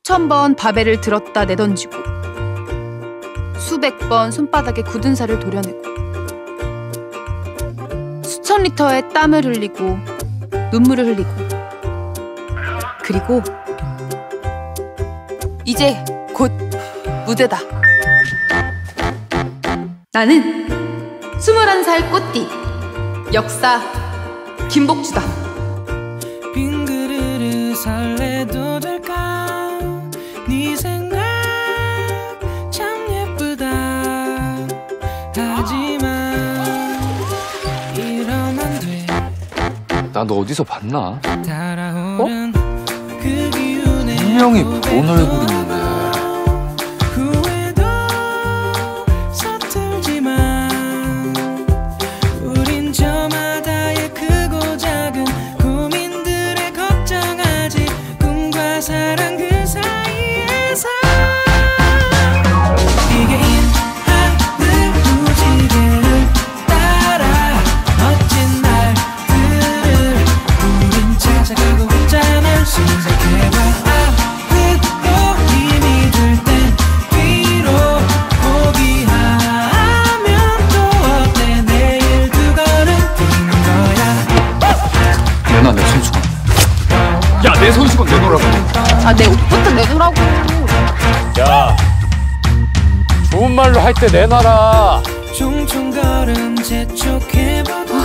수천 번 바벨을 들었다 내던지고 수백 번 손바닥에 굳은 살을 도려내고 수천 리터의 땀을 흘리고 눈물을 흘리고 그리고 이제 곧 무대다. 나는 21살 꽃띠 역사 김복주다. 빈 그릇을 설레도 될까? 네 생각 참 예쁘다. 하지만 이러면 안 돼. 나 너 어디서 봤나? 달아오른 그 기운에 분명히 본 얼굴인데. 후회도 서툴지만 우린 저마다의 크고 작은 고민들에 걱정하지. 꿈과 사랑 그 사이에서 이게 하늘 무지개를 따라 멋진 날들을 우린 찾아가고 있잖아. 시작해봐. 아무도 힘이 들 땐 뒤로 포기하면 또 어때? 내일 두 걸음 뛰는 거야. 내놔 내 손수건. 야, 내 손수건 내놓으라고. 아, 내 옷부터 내놓으라고. 야, 좋은 말로 할 때 내놔라. 종종 걸음 재촉해봐도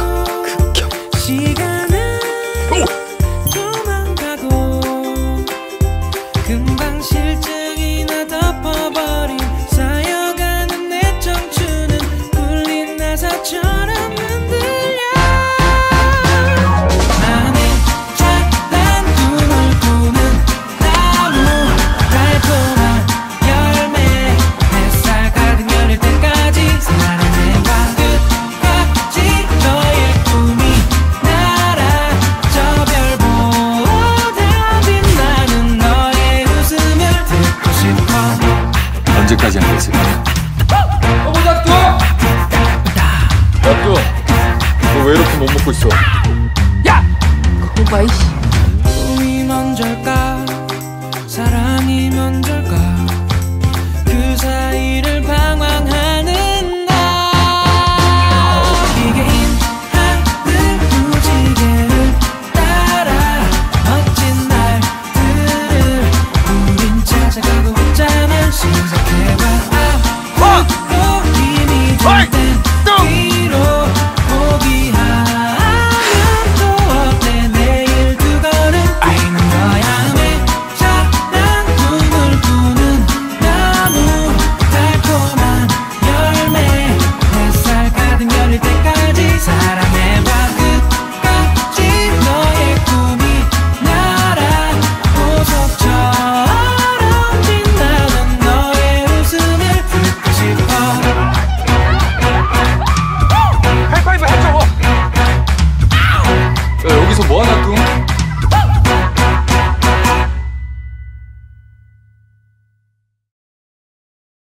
시간은 도망가고 금방 실증이나 덮어버린 쌓여가는 내 청춘은 굴린 나사처럼 흔들려. 안에 찬란 눈을 꾸는 나무 달콤한 열매 햇살 가득 열릴 때까지 사랑해봐. 끝까지 너의 꿈이 날아 저 별보다 빛나는 너의 웃음을 듣고 싶어. 언제까지 안 됐을까? 어머작두! 작두, 너 왜 이렇게 못 먹고 있어? 거봐 이씨. 꿈이 먼저일까 사랑이 먼저일까?